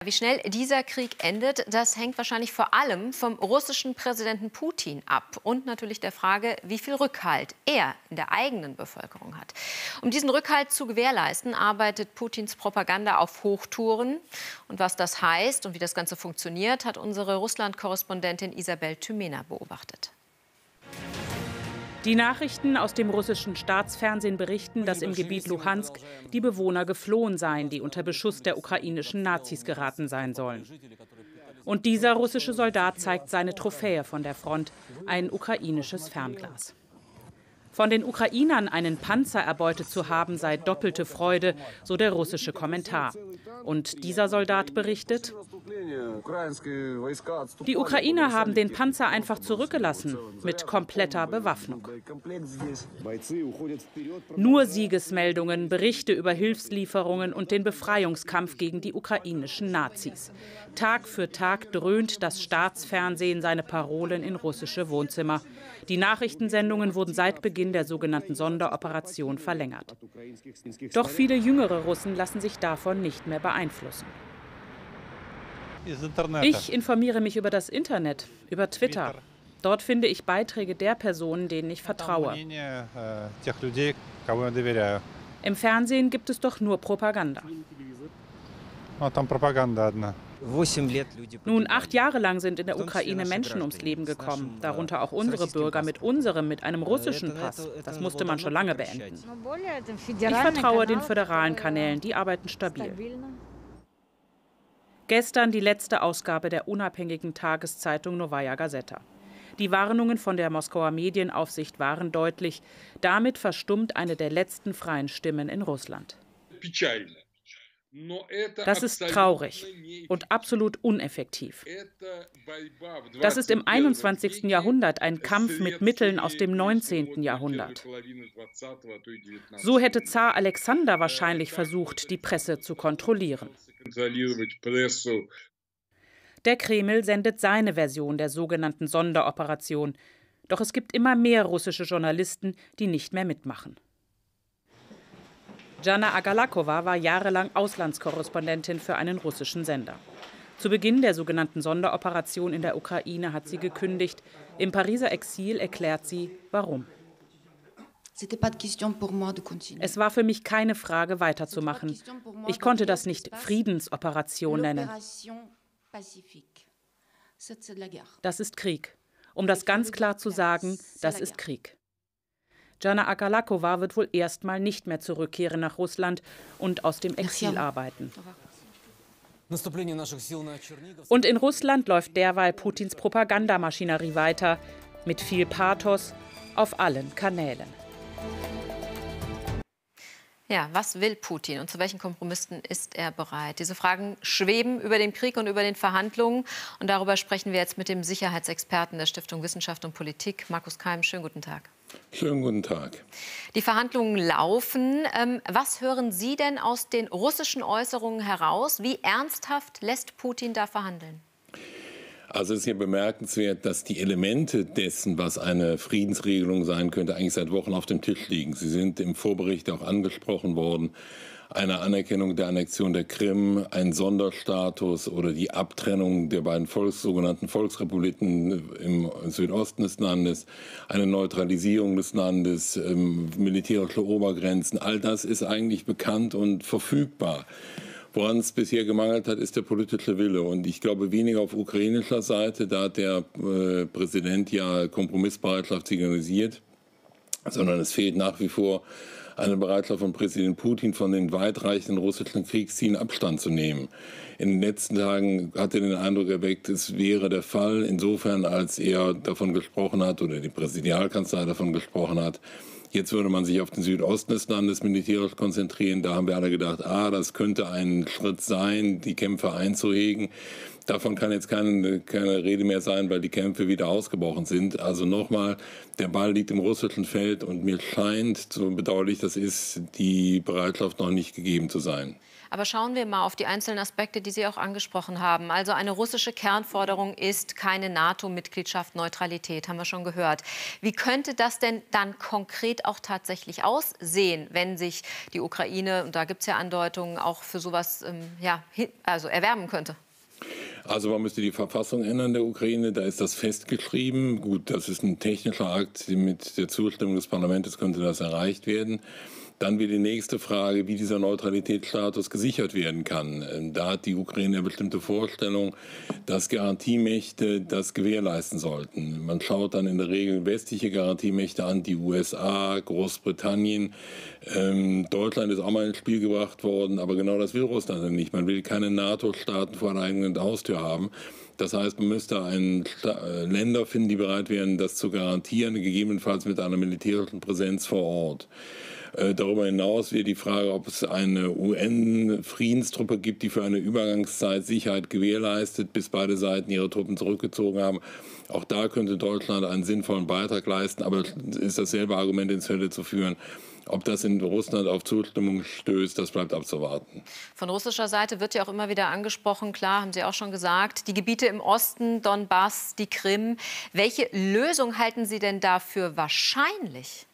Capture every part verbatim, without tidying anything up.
Wie schnell dieser Krieg endet, das hängt wahrscheinlich vor allem vom russischen Präsidenten Putin ab und natürlich der Frage, wie viel Rückhalt er in der eigenen Bevölkerung hat. Um diesen Rückhalt zu gewährleisten, arbeitet Putins Propaganda auf Hochtouren. Und was das heißt und wie das Ganze funktioniert, hat unsere Russland-Korrespondentin Isabel Tümena beobachtet. Die Nachrichten aus dem russischen Staatsfernsehen berichten, dass im Gebiet Luhansk die Bewohner geflohen seien, die unter Beschuss der ukrainischen Nazis geraten sein sollen. Und dieser russische Soldat zeigt seine Trophäe von der Front, ein ukrainisches Fernglas. Von den Ukrainern einen Panzer erbeutet zu haben, sei doppelte Freude, so der russische Kommentar. Und dieser Soldat berichtet: Die Ukrainer haben den Panzer einfach zurückgelassen, mit kompletter Bewaffnung. Nur Siegesmeldungen, Berichte über Hilfslieferungen und den Befreiungskampf gegen die ukrainischen Nazis. Tag für Tag dröhnt das Staatsfernsehen seine Parolen in russische Wohnzimmer. Die Nachrichtensendungen wurden seit Beginn der sogenannten Sonderoperation verlängert. Doch viele jüngere Russen lassen sich davon nicht mehr beeinflussen. Ich informiere mich über das Internet, über Twitter. Dort finde ich Beiträge der Personen, denen ich vertraue. Im Fernsehen gibt es doch nur Propaganda. Nun, acht Jahre lang sind in der Ukraine Menschen ums Leben gekommen, darunter auch unsere Bürger mit unserem, mit einem russischen Pass. Das musste man schon lange beenden. Ich vertraue den föderalen Kanälen, die arbeiten stabil. Gestern die letzte Ausgabe der unabhängigen Tageszeitung Nowaja Gazeta. Die Warnungen von der Moskauer Medienaufsicht waren deutlich. Damit verstummt eine der letzten freien Stimmen in Russland. Das ist traurig und absolut uneffektiv. Das ist im einundzwanzigsten Jahrhundert ein Kampf mit Mitteln aus dem neunzehnten Jahrhundert. So hätte Zar Alexander wahrscheinlich versucht, die Presse zu kontrollieren. Der Kreml sendet seine Version der sogenannten Sonderoperation. Doch es gibt immer mehr russische Journalisten, die nicht mehr mitmachen. Jana Agalakova war jahrelang Auslandskorrespondentin für einen russischen Sender. Zu Beginn der sogenannten Sonderoperation in der Ukraine hat sie gekündigt. Im Pariser Exil erklärt sie, warum. Es war für mich keine Frage, weiterzumachen. Ich konnte das nicht Friedensoperation nennen. Das ist Krieg. Um das ganz klar zu sagen, das ist Krieg. Jana Agalakova wird wohl erstmal nicht mehr zurückkehren nach Russland und aus dem Exil arbeiten. Und in Russland läuft derweil Putins Propagandamaschinerie weiter, mit viel Pathos auf allen Kanälen. Ja, was will Putin und zu welchen Kompromissen ist er bereit? Diese Fragen schweben über dem Krieg und über den Verhandlungen. Und darüber sprechen wir jetzt mit dem Sicherheitsexperten der Stiftung Wissenschaft und Politik, Markus Keim. Schönen guten Tag. Schönen guten Tag. Die Verhandlungen laufen. Was hören Sie denn aus den russischen Äußerungen heraus? Wie ernsthaft lässt Putin da verhandeln? Also es ist hier bemerkenswert, dass die Elemente dessen, was eine Friedensregelung sein könnte, eigentlich seit Wochen auf dem Tisch liegen. Sie sind im Vorbericht auch angesprochen worden. Eine Anerkennung der Annexion der Krim, ein Sonderstatus oder die Abtrennung der beiden Volks, sogenannten Volksrepubliken im Südosten des Landes, eine Neutralisierung des Landes, ähm, militärische Obergrenzen. All das ist eigentlich bekannt und verfügbar. Woran es bisher gemangelt hat, ist der politische Wille. Und ich glaube weniger auf ukrainischer Seite, da hat der äh, Präsident ja Kompromissbereitschaft signalisiert, sondern es fehlt nach wie vor eine Bereitschaft von Präsident Putin, von den weitreichenden russischen Kriegszielen Abstand zu nehmen. In den letzten Tagen hat er den Eindruck erweckt, es wäre der Fall, insofern als er davon gesprochen hat oder die Präsidialkanzlei davon gesprochen hat, jetzt würde man sich auf den Südosten des Landes militärisch konzentrieren. Da haben wir alle gedacht, ah, das könnte ein Schritt sein, die Kämpfe einzuhegen. Davon kann jetzt keine, keine Rede mehr sein, weil die Kämpfe wieder ausgebrochen sind. Also nochmal, der Ball liegt im russischen Feld und mir scheint, so bedauerlich das ist, die Bereitschaft noch nicht gegeben zu sein. Aber schauen wir mal auf die einzelnen Aspekte, die Sie auch angesprochen haben. Also eine russische Kernforderung ist keine NATO-Mitgliedschaft, Neutralität, haben wir schon gehört. Wie könnte das denn dann konkret auch tatsächlich aussehen, wenn sich die Ukraine, und da gibt es ja Andeutungen, auch für sowas ähm, ja, also erwärmen könnte? Also man müsste die Verfassung ändern der Ukraine, da ist das festgeschrieben. Gut, das ist ein technischer Akt, mit der Zustimmung des Parlaments könnte das erreicht werden. Dann wird die nächste Frage, wie dieser Neutralitätsstatus gesichert werden kann. Da hat die Ukraine eine bestimmte Vorstellung, dass Garantiemächte das gewährleisten sollten. Man schaut dann in der Regel westliche Garantiemächte an, die U S A, Großbritannien. Ähm, Deutschland ist auch mal ins Spiel gebracht worden, aber genau das will Russland nicht. Man will keine NATO-Staaten vor der eigenen Haustür haben. Das heißt, man müsste einen Länder finden, die bereit wären, das zu garantieren, gegebenenfalls mit einer militärischen Präsenz vor Ort. Darüber hinaus wäre die Frage, ob es eine U N-Friedenstruppe gibt, die für eine Übergangszeit Sicherheit gewährleistet, bis beide Seiten ihre Truppen zurückgezogen haben. Auch da könnte Deutschland einen sinnvollen Beitrag leisten, aber es ist dasselbe Argument ins Feld zu führen. Ob das in Russland auf Zustimmung stößt, das bleibt abzuwarten. Von russischer Seite wird ja auch immer wieder angesprochen, klar, haben Sie auch schon gesagt, die Gebiete im Osten, Donbass, die Krim. Welche Lösung halten Sie denn dafür wahrscheinlich?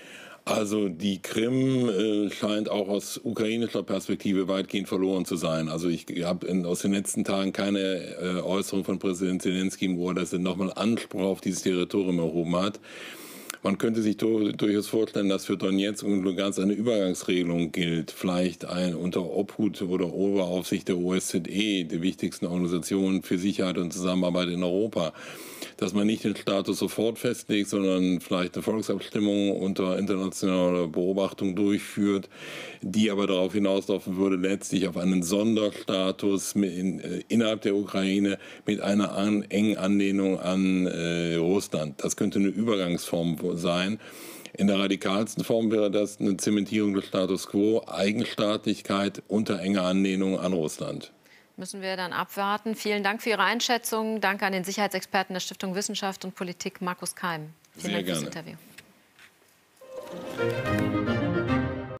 Also die Krim äh, scheint auch aus ukrainischer Perspektive weitgehend verloren zu sein. Also ich habe aus den letzten Tagen keine äh, Äußerung von Präsident Zelensky im Ohr, dass er nochmal Anspruch auf dieses Territorium erhoben hat. Man könnte sich durchaus vorstellen, dass für Donetsk und Lugansk eine Übergangsregelung gilt, vielleicht ein, unter Obhut oder Oberaufsicht der O S Z E, der wichtigsten Organisation für Sicherheit und Zusammenarbeit in Europa, dass man nicht den Status sofort festlegt, sondern vielleicht eine Volksabstimmung unter internationaler Beobachtung durchführt, die aber darauf hinauslaufen würde, letztlich auf einen Sonderstatus in, äh, innerhalb der Ukraine mit einer an, engen Anlehnung an äh, Russland. Das könnte eine Übergangsform sein. In der radikalsten Form wäre das eine Zementierung des Status quo, Eigenstaatlichkeit unter enger Anlehnung an Russland. Müssen wir dann abwarten. Vielen Dank für Ihre Einschätzung. Danke an den Sicherheitsexperten der Stiftung Wissenschaft und Politik, Markus Keim. Vielen Sehr Dank gerne. fürs Interview.